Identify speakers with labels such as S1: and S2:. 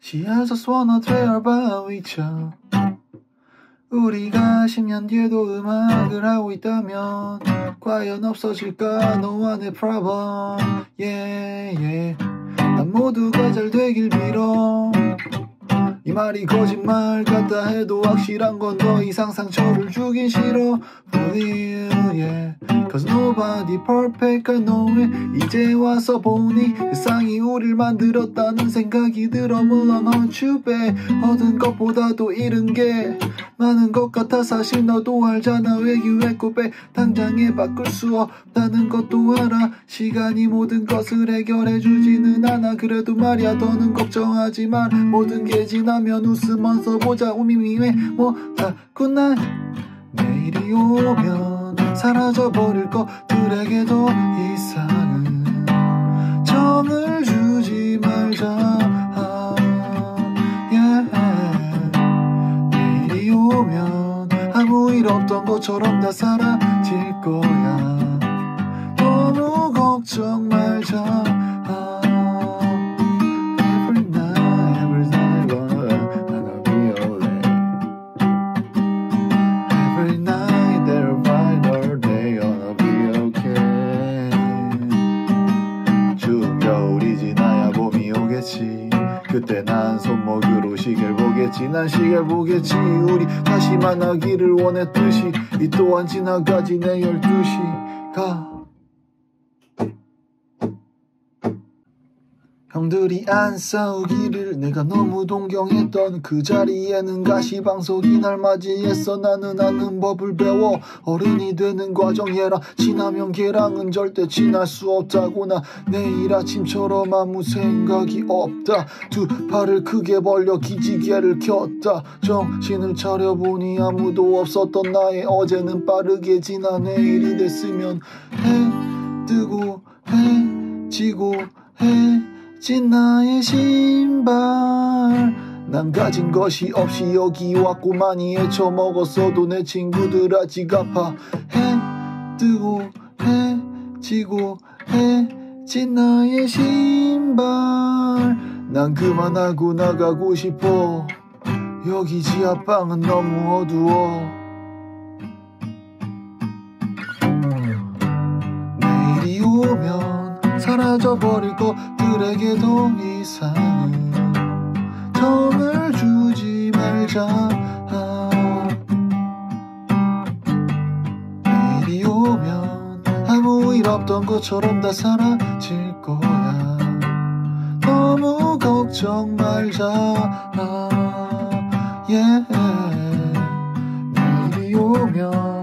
S1: She has just wanna tell about each other. 우리가 10년 뒤에도 음악을 하고 있다면 과연 없어질까 너와 내 problem. Yeah, yeah. 난 모두가 잘 되길 빌어. 이 말이 거짓말 같다 해도 확실한 건 더 이상 상처를 주긴 싫어. For real, yeah. Cause nobody perfect, I know it. 이제 와서 보니 세상이 우릴 만들었다는 생각이 들어. 물론 hurt you bad. 얻은 것보다도 잃은 게 많은 것 같아. 사실 너도 알잖아. 왜 you echo back. 당장에 바꿀 수 없다는 것도 알아. 시간이 모든 것을 해결해주지는 않아. 그래도 말야 더는 걱정하지 마. 모든 게 지나면 웃으면서 보자. 우미미왜 뭐다 굿나잇. 내일이 오면 사라져버릴 것들에게도 이상은 정을 주지 말자. Yeah. 내일이 오면 아무 일 없던 것처럼 다 사라질 거야. 너무 걱정 말자. 그때 난 손목으로 시계를 보겠지. 난 시계를 보겠지. 우리 다시 만나기를 원했듯이 이 또한 지나가지 내 12시가. 형들이 안 싸우기를 내가 너무 동경했던 그 자리에는 가시방석이 날 맞이했어. 나는 아는 법을 배워 어른이 되는 과정이라 지나면 걔랑은 절대 지날 수 없다고. 나 내일 아침처럼 아무 생각이 없다. 두 팔을 크게 벌려 기지개를 켰다. 정신을 차려보니 아무도 없었던 나의 어제는 빠르게 지나. 내일이 됐으면 해 뜨고 해 지고 해 진 나의 신발. 난 가진 것이 없이 여기 왔고 많이 헤쳐먹었어도 내 친구들 아직 아파. 해 뜨고 해 지고 해 진 나의 신발. 난 그만하고 나가고 싶어. 여기 지하방은 너무 어두워. 내일이 오면 사라져버릴 것들에게도 이상은 정을 주지 말자. 내일이 오면 아무 일 없던 것처럼 다 사라질 거야. 너무 걱정 말자. Yeah. 내일이 오면